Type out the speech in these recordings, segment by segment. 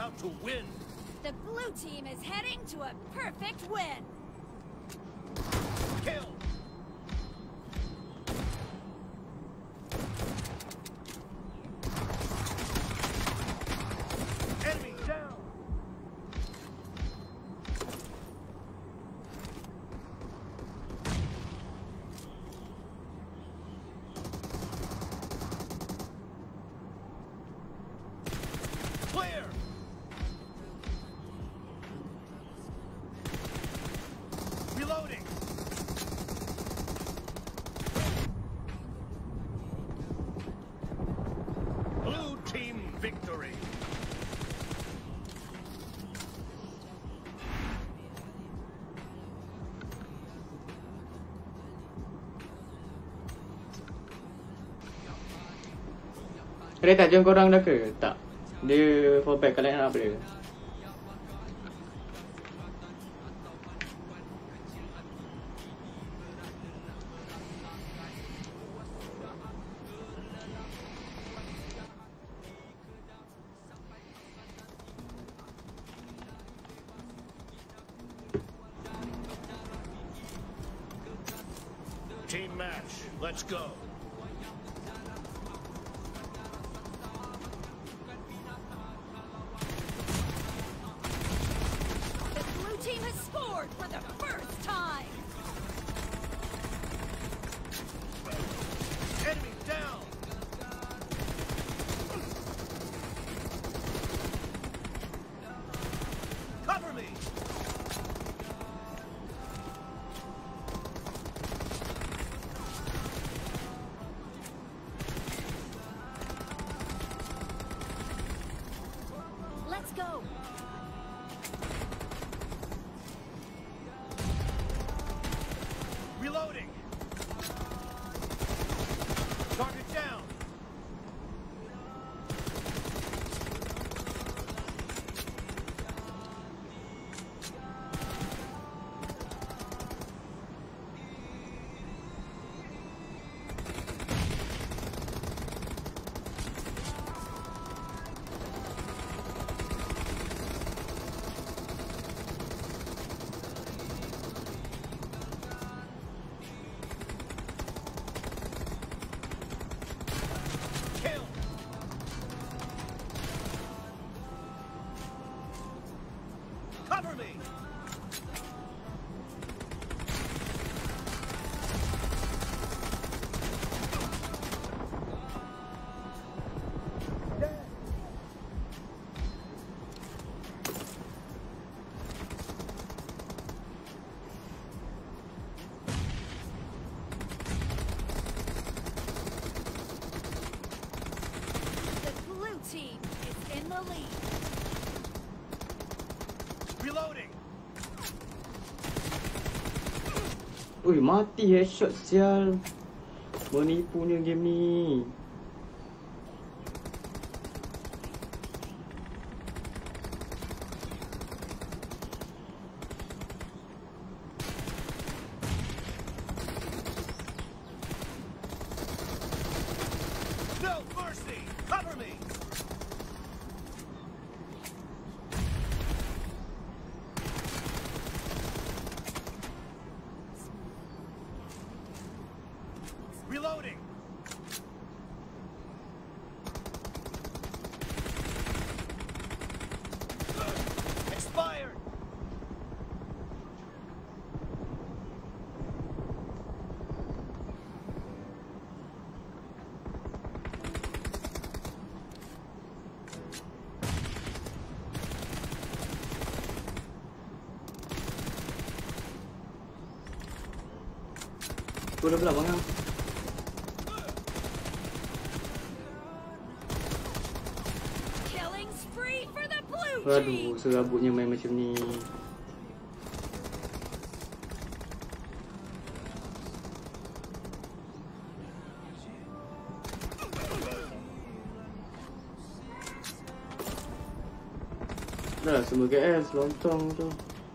about to win. The blue team is heading to a perfect win. Kill. Enemy down. Clear. Reloading. Blue team victory. Dia tak join korang dah ke? Tak. Dia fallback ke line up dia. Team match. Let's go. The blue team has scored for the first time. Enemy down. Cover me. Let's go. Reloading. Target down. Kill. Cover me. The blue team is in the lead. Reloading. Ui, mati headshot sial. Menipunya game ni. No mercy. Cover me. Reloading. Expired. Boleh pula bang. Killing spree for the blue Aduh, team. serabutnya main macam ni. Dah lah semua KS lontong tu.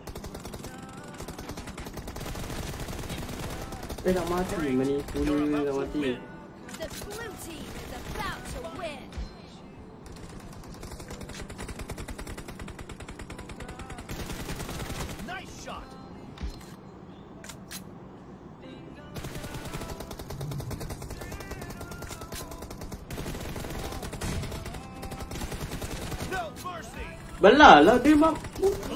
Nak mati, menipu dia nak mati. The blue team is about to win. Belah lah dia mak.